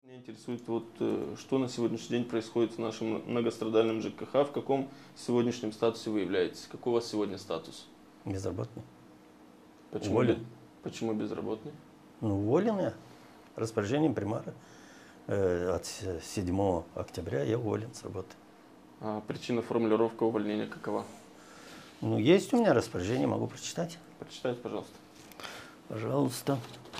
Меня интересует, что на сегодняшний день происходит в нашем многострадальном ЖКХ, в каком сегодняшнем статусе вы являетесь? Какой у вас сегодня статус? Безработный. Почему, Уволен. Почему безработный? Ну, уволен я. Распоряжением примара. От 7 октября я уволен с работы. А причина формулировка увольнения какова? Ну, есть у меня распоряжение, могу прочитать. Прочитайте, пожалуйста. Пожалуйста.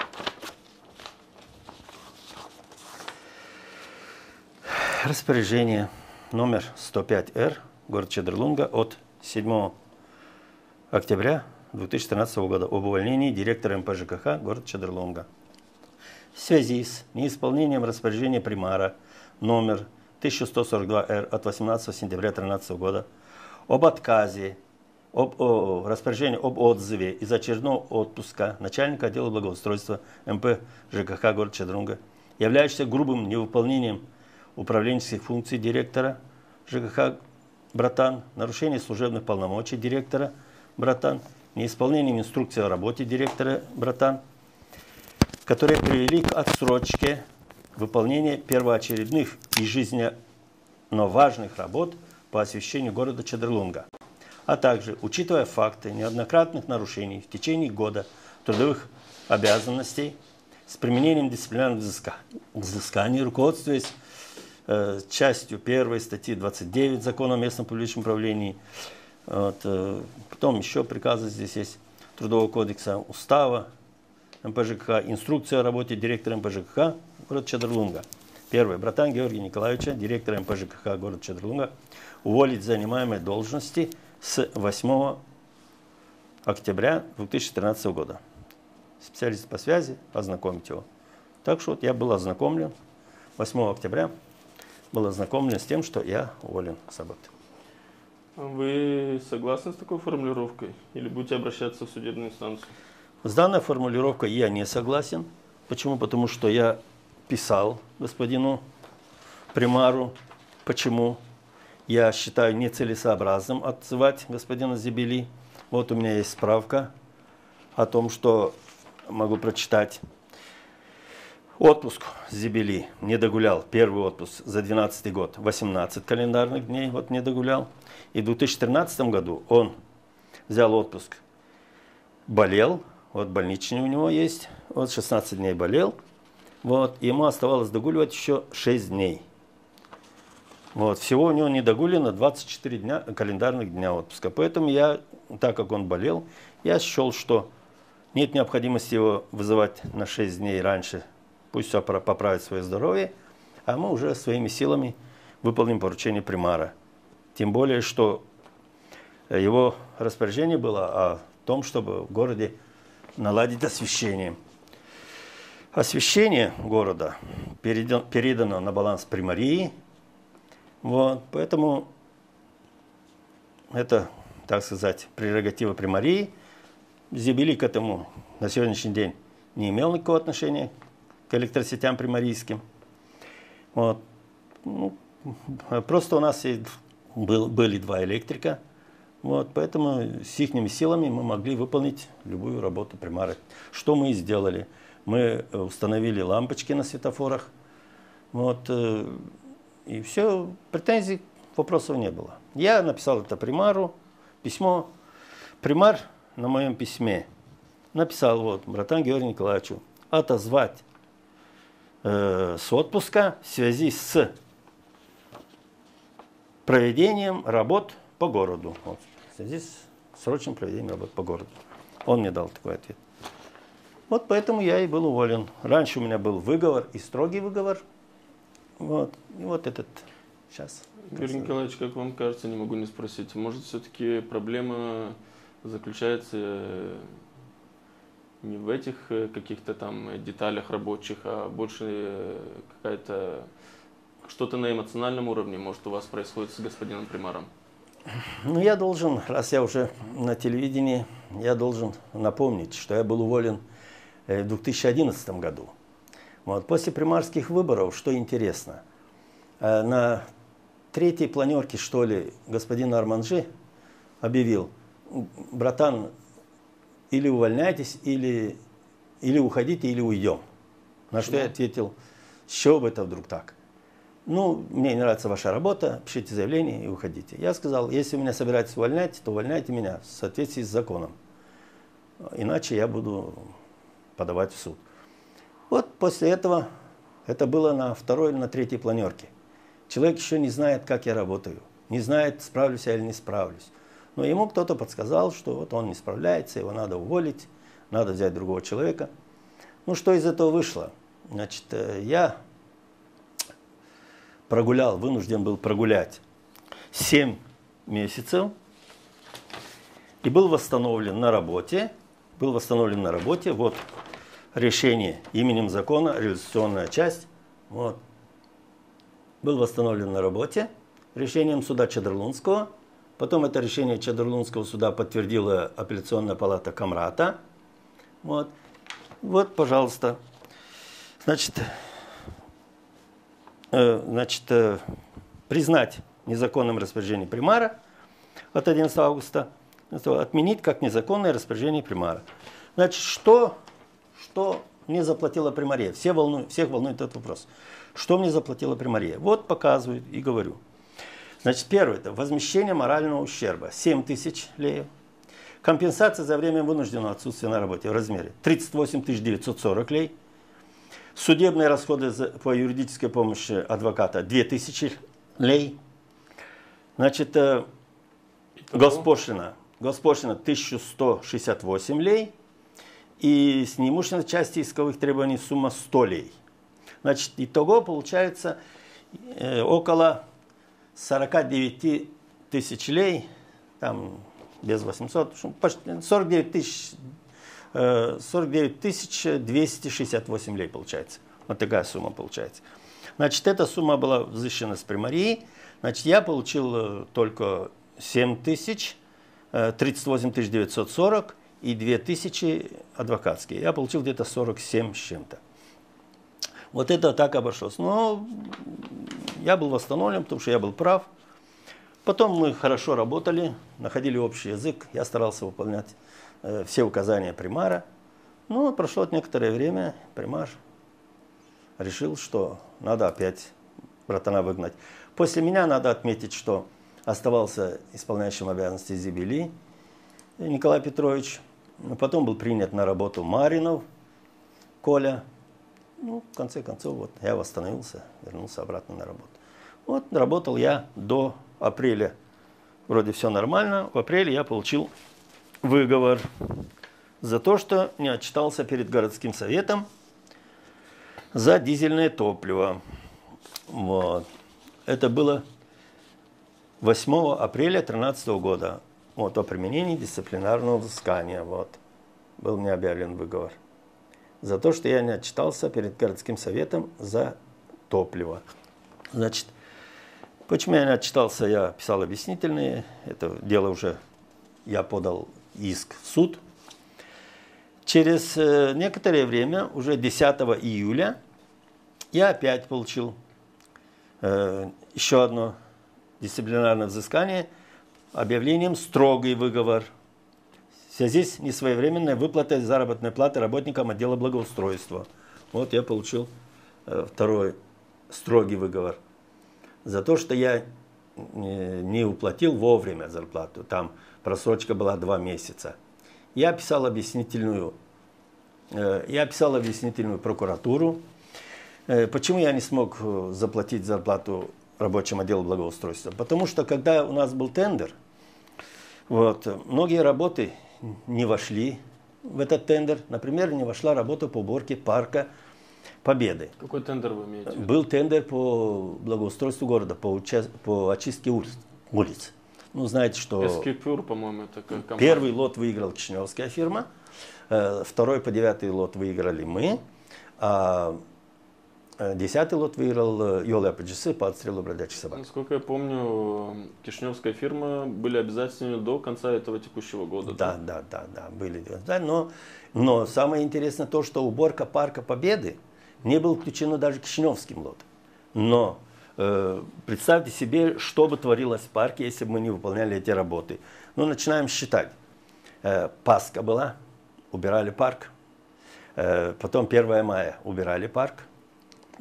Распоряжение номер 105-Р, город Чедрлунга, от 7 октября 2013 года об увольнении директора МП ЖКХ город Чедрлунга. В связи с неисполнением распоряжения примара номер 1142-Р от 18 сентября 2013 года об отказе, распоряжении об отзыве из очередного отпуска начальника отдела благоустройства МП ЖКХ город Чедрунга, являющийся грубым невыполнением управленческих функций директора ЖКХ «Братан», нарушение служебных полномочий директора «Братан», неисполнением инструкции о работе директора «Братан», которые привели к отсрочке выполнения первоочередных и жизненно важных работ по освещению города Чедрлунга, а также, учитывая факты неоднократных нарушений в течение года трудовых обязанностей с применением дисциплинарных взысканий, руководствуясь частью 1 статьи 29 Закона о местном публичном управлении, потом еще приказы здесь есть, Трудового кодекса, Устава МП ЖКХ, инструкция о работе директора МП ЖКХ город Чедрлунга. Первое. Братан Георгия Николаевича, директора МП ЖКХ город Чедрлунга, уволить с занимаемой должности с 8 октября 2013 года. Специалист по связи, ознакомить его. Так что вот я был ознакомлен 8 октября, был ознакомлен с тем, что я уволен с работы. Вы согласны с такой формулировкой или будете обращаться в судебную инстанцию? С данной формулировкой я не согласен. Почему? Потому что я писал господину примару. Почему? Я считаю нецелесообразным отзывать господина Зибели. Вот у меня есть справка о том, что могу прочитать. Отпуск Зибели не догулял. Первый отпуск за 2012 год 18 календарных дней вот не догулял. И в 2013 году он взял отпуск, болел. Вот больничный у него есть. Вот 16 дней болел. Вот, ему оставалось догуливать еще 6 дней. Вот, всего у него не догулено 24 дня, календарных дня отпуска. Поэтому я, так как он болел, я счел, что нет необходимости его вызывать на 6 дней раньше. Пусть все поправит свое здоровье, а мы уже своими силами выполним поручение примара. Тем более, что его распоряжение было о том, чтобы в городе наладить освещение. Освещение города передано на баланс примарии. Вот, поэтому это, так сказать, прерогатива примарии. Зибели к этому на сегодняшний день не имел никакого отношения к электросетям примарийским. Вот. Ну, просто у нас были 2 электрика. Вот, поэтому с их силами мы могли выполнить любую работу примара. Что мы и сделали. Мы установили лампочки на светофорах. Вот, и все, претензий, вопросов не было. Я написал это примару, письмо. Примар на моем письме написал, вот, братан Георгию Николаевичу, отозвать с отпуска в связи с проведением работ по городу. Вот, в связи с срочным проведением работ по городу. Он мне дал такой ответ. Вот поэтому я и был уволен. Раньше у меня был выговор и строгий выговор. Вот. И вот этот сейчас. Георгий Николаевич, как вам кажется, не могу не спросить, может все-таки проблема заключается не в этих каких-то там деталях рабочих, а больше какая-то что-то на эмоциональном уровне, может, у вас происходит с господином примаром? Ну, я должен, раз я уже на телевидении, я должен напомнить, что я был уволен в 2011 году. Вот, после примарских выборов, что интересно, на 3-й планерке, что ли, господин Арманжи объявил: братан, или увольняйтесь, или уходите, или уйдем. На что я ответил: С чего бы это вдруг так? Ну, мне не нравится ваша работа, пишите заявление и уходите. Я сказал, если вы меня собираетесь увольнять, то увольняйте меня в соответствии с законом. Иначе я буду подавать в суд. Вот после этого, это было на второй или на третьей планерке. Человек еще не знает, как я работаю, не знает, справлюсь я или не справлюсь. Но ему кто-то подсказал, что вот он не справляется, его надо уволить, надо взять другого человека. Ну, что из этого вышло? Значит, я вынужден был прогулять 7 месяцев и был восстановлен на работе. Вот решение именем закона, реализационная часть. Вот. Был восстановлен на работе решением суда Чедрлунского. Потом это решение Чедрлунского суда подтвердила апелляционная палата Камрата. Вот, пожалуйста. Значит, признать незаконным распоряжение примара от 11 августа, отменить как незаконное распоряжение примара. Значит, что мне заплатила примария? Всех волнует этот вопрос. Что мне заплатила примария? Вот показываю и говорю. Значит, первое, это возмещение морального ущерба. 7 тысяч леев. Компенсация за время вынужденного отсутствия на работе в размере 38 940 лей. Судебные расходы по юридической помощи адвоката 2000 лей. Значит, госпошлина 1168 лей. И с неимущественной части исковых требований сумма 100 лей. Значит, итого получается около 49 тысяч лей, там без 800, почти 49 268 лей получается. Вот такая сумма получается. Значит, эта сумма была взыскана с примарии. Значит, я получил только 7 тысяч, 38 940 и 2000 адвокатские. Я получил где-то 47 с чем-то. Вот это так обошлось. Но я был восстановлен, потому что я был прав. Потом мы хорошо работали, находили общий язык. Я старался выполнять все указания примара. Ну, прошло некоторое время, примар решил, что надо опять братана выгнать. После меня надо отметить, что оставался исполняющим обязанности Зибели Николай Петрович. Потом был принят на работу Маринов Коля. Ну, в конце концов, вот я восстановился, вернулся обратно на работу. Вот работал я до апреля. Вроде все нормально. В апреле я получил выговор за то, что не отчитался перед городским советом за дизельное топливо. Вот. Это было 8 апреля 2013 года. Вот, о применении дисциплинарного взыскания. Вот. Был мне объявлен выговор. За то, что я не отчитался перед городским советом за топливо. Значит, почему я не отчитался, я писал объяснительные. Это дело уже, я подал иск в суд. Через некоторое время, уже 10 июля, я опять получил еще одно дисциплинарное взыскание объявлением «строгий выговор» в связи с несвоевременной выплатой заработной платы работникам отдела благоустройства. Вот я получил второй строгий выговор за то, что я не уплатил вовремя зарплату. Там просрочка была 2 месяца. Я писал объяснительную прокуратуру. Почему я не смог заплатить зарплату рабочим отделу благоустройства? Потому что когда у нас был тендер, вот, многие работы не вошли в этот тендер. Например, не вошла работа по уборке парка Победы. Какой тендер вы имеете? Был тендер по благоустройству города, по очистке улиц. Ну, знаете, что Эскипюр, по-моему, это компания. Первый лот выиграл кишиневская фирма, второй по 9-й лот выиграли мы, а 10-й лот выиграл Йола АПГС по отстрелу бродячих собак. Насколько я помню, кишиневская фирма были обязательны до конца этого текущего года. Да, были. Да, но самое интересное то, что уборка парка Победы не был включена даже кишиневским лотом. Но представьте себе, что бы творилось в парке, если бы мы не выполняли эти работы. Ну, начинаем считать. Пасха была, убирали парк. Потом 1 мая убирали парк.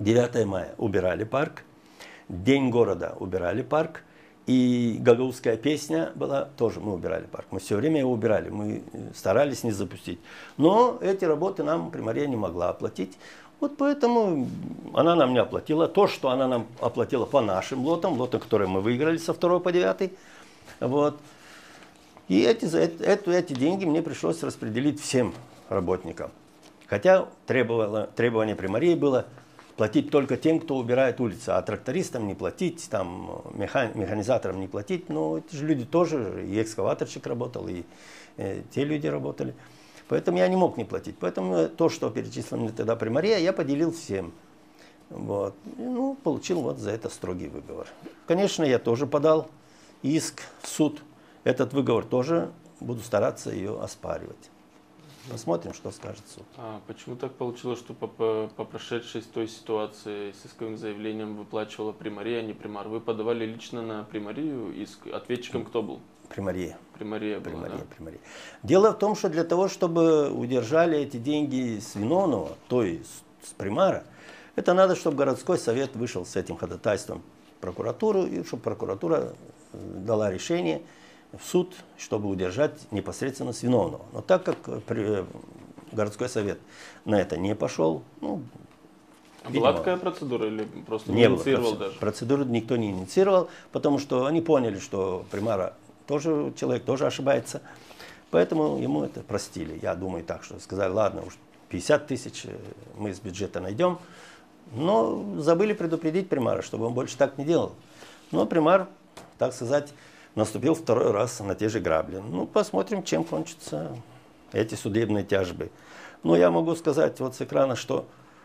9 мая убирали парк, День города убирали парк, и гагаузская песня была, тоже мы убирали парк. Мы все время его убирали, мы старались не запустить. Но эти работы нам Примария не могла оплатить. Вот поэтому она нам не оплатила. То, что она нам оплатила по нашим лотам, которые мы выиграли со 2 по 9. Вот. И эти деньги мне пришлось распределить всем работникам. Хотя требование Примарии было платить только тем, кто убирает улицы, а трактористам не платить, там, механизаторам не платить. Но эти же люди тоже, и экскаваторщик работал, и те люди работали. Поэтому я не мог не платить. Поэтому то, что перечислил мне тогда Примария, я поделил всем. Вот. И, ну, получил вот за это строгий выговор. Конечно, я тоже подал иск в суд. Этот выговор тоже буду стараться ее оспаривать. Посмотрим, что скажет суд. А почему так получилось, что по прошедшей той ситуации с исковым заявлением выплачивала Примария, а не Примар? Вы подавали лично на Примарию иск? Ответчиком кто был? Примария. Примария была, да? Примария. Дело в том, что для того, чтобы удержали эти деньги с виновного, то есть с Примара, это надо, чтобы городской совет вышел с этим ходатайством в прокуратуру, и чтобы прокуратура дала решение в суд, чтобы удержать непосредственно с виновного. Но так как городской совет на это не пошел, ну, была такая процедура или просто не инициировал было даже? Процедуру никто не инициировал, потому что они поняли, что Примара тоже человек, тоже ошибается. Поэтому ему это простили. Я думаю так, что сказали, ладно, уж 50 тысяч мы из бюджета найдем. Но забыли предупредить Примара, чтобы он больше так не делал. Но Примар, так сказать, наступил второй раз на те же грабли. Ну, посмотрим, чем кончатся эти судебные тяжбы. Но я могу сказать вот с экрана, что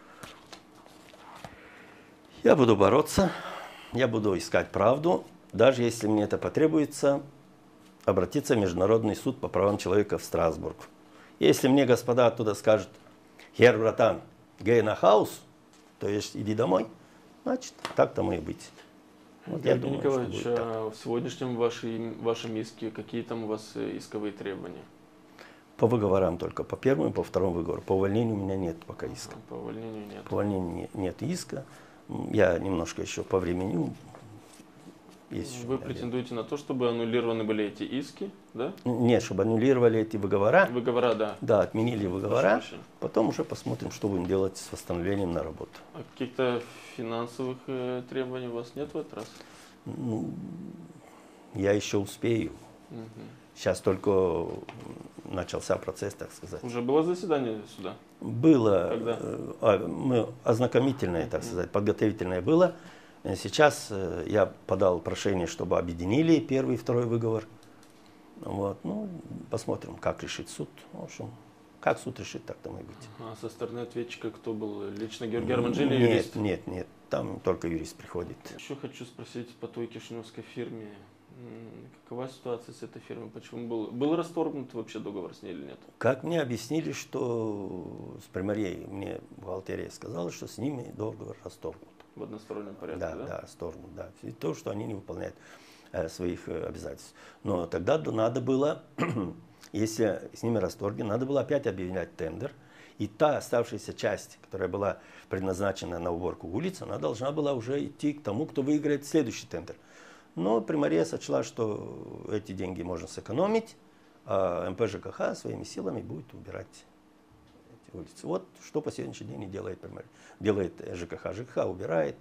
я буду бороться, я буду искать правду, даже если мне это потребуется, обратиться в Международный суд по правам человека в Страсбург. Если мне господа оттуда скажут, хер, братан, гей на хаус, то есть иди домой, значит, так тому и быть. Вот Георгий Николаевич, а в сегодняшнем вашем иске какие там у вас исковые требования? По выговорам только, по первому и по второму выговору. По увольнению у меня нет пока иска. По увольнению нет. По увольнению нет иска. Я немножко еще по времени. Вы претендуете на то, чтобы аннулированы были эти иски, да? Нет, чтобы аннулировали эти выговора. Выговора, да. Да, отменили выговора. Потом уже посмотрим, что будем делать с восстановлением на работу. А каких-то финансовых требований у вас нет в этот раз? Ну, я еще успею. Угу. Сейчас только начался процесс, так сказать. Уже было заседание суда? Было. Когда? Ознакомительное, так сказать, подготовительное было. Сейчас я подал прошение, чтобы объединили первый и второй выговор. Вот. Ну, посмотрим, как решит суд. В общем, как суд решит, так тому и быть. А со стороны ответчика кто был? Лично Георгий Арманджели, юрист? Нет. Там только юрист приходит. Еще хочу спросить по той кишиневской фирме. Какова ситуация с этой фирмой? Почему был расторгнут вообще договор с ней или нет? Как мне объяснили, что с Примарией, мне бухгалтерия сказала, что с ними договор расторгнут. В одностороннем порядке, да? Да, расторгнут, да. И то, что они не выполняют своих обязательств. Но тогда надо было, если с ними расторгнут, надо было опять объявлять тендер. И та оставшаяся часть, которая была предназначена на уборку улиц, она должна была уже идти к тому, кто выиграет следующий тендер. Но Примария сочла, что эти деньги можно сэкономить, а МП ЖКХ своими силами будет убирать эти улицы. Вот что по сегодняшний день и делает Примария. Делает ЖКХ. ЖКХ убирает.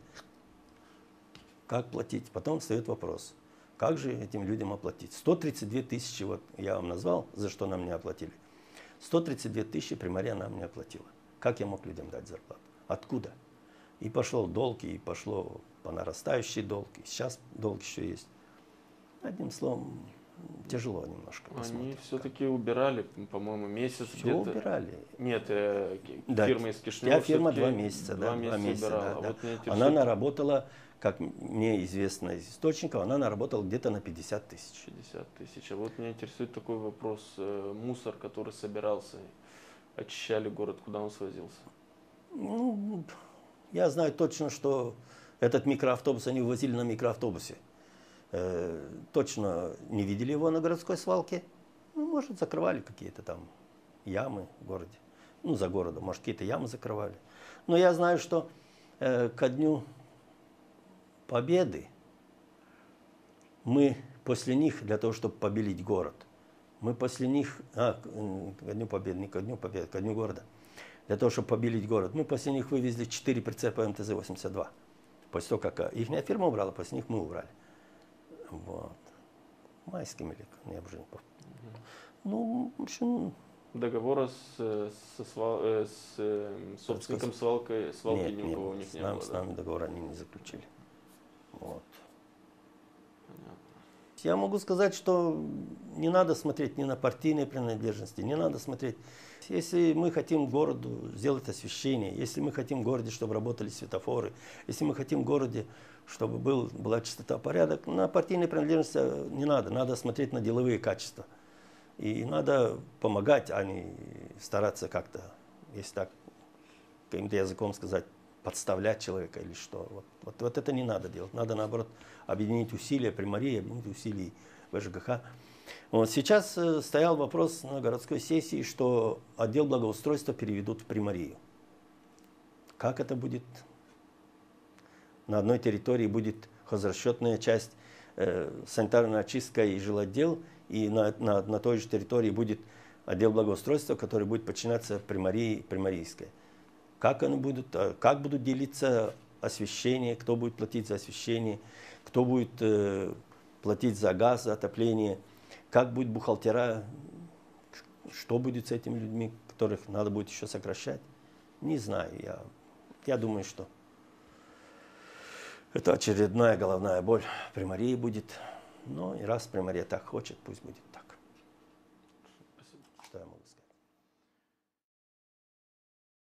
Как платить? Потом встает вопрос. Как же этим людям оплатить? 132 тысячи, вот я вам назвал, за что нам не оплатили. 132 тысячи Примария нам не оплатила. Как я мог людям дать зарплату? Откуда? И пошел долг, и пошло по нарастающей долг. И сейчас долг еще есть. Одним словом, тяжело немножко. Они все-таки убирали, по-моему, месяц Все где-то. убирали. Нет, да, фирма из Кишинева. Фирма 2 месяца. Два месяца убирала. Да. Вот она наработала, как мне известно из источников, она наработала где-то на 50 тысяч. 50 тысяч. А вот меня интересует такой вопрос. Мусор, который собирался, очищали город, куда он свозился? Ну, я знаю точно, что этот микроавтобус они вывозили на микроавтобусе. Точно не видели его на городской свалке. Ну, может, закрывали какие-то там ямы в городе. Ну, за городом, может, какие-то ямы закрывали. Но я знаю, что ко Дню Победы мы после них, для того, чтобы побелить город, мы после них, ко Дню Победы, не ко Дню Победы, ко Дню города, для того, чтобы побелить город, мы после них вывезли 4 прицепа МТЗ-82. После того, как их фирма убрала, после них мы убрали. Вот. Майским или я уже не помню. Ну, в общем... Договора с собственником свалки нет, ни у кого у них не было. С нами договора они не заключили. Вот. Понятно. Я могу сказать, что не надо смотреть ни на партийные принадлежности, не надо смотреть. Если мы хотим городу сделать освещение, если мы хотим в городе, чтобы работали светофоры, если мы хотим в городе, чтобы была чистота, порядок, на партийные принадлежности не надо. Надо смотреть на деловые качества. И надо помогать, а не стараться как-то, если так, каким-то языком сказать, подставлять человека или что. Вот это не надо делать. Надо, наоборот, объединить усилия примарии, объединить усилия ВЖКХ. Вот сейчас стоял вопрос на городской сессии, что отдел благоустройства переведут в примарию. Как это будет? На одной территории будет хозрасчетная часть, санитарная очистка и жилотдел, и на той же территории будет отдел благоустройства, который будет подчиняться примарийской. Как они будут, как будут делиться освещение, кто будет платить за освещение, кто будет платить за газ, за отопление, как будет бухгалтера, что будет с этими людьми, которых надо будет еще сокращать. Не знаю, я думаю, что это очередная головная боль примарии будет. Но и раз примария так хочет, пусть будет.